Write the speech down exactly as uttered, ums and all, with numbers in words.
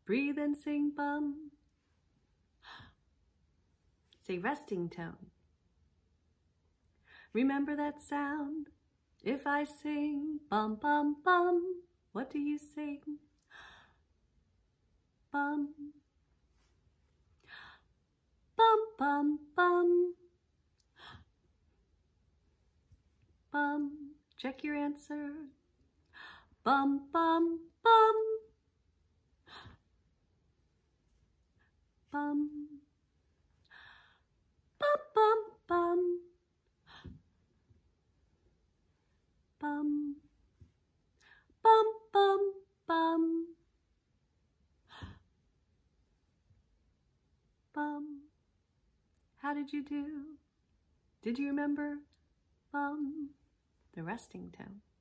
Breathe and sing bum. Say resting tone. Remember that sound? If I sing bum bum bum, what do you sing? Bum. Bum bum bum. Bum. Check your answer. Bum bum bum. Bum. Bum bum bum. Bum. Bum bum bum. Bum. How did you do? Did you remember? Bum. The resting tone.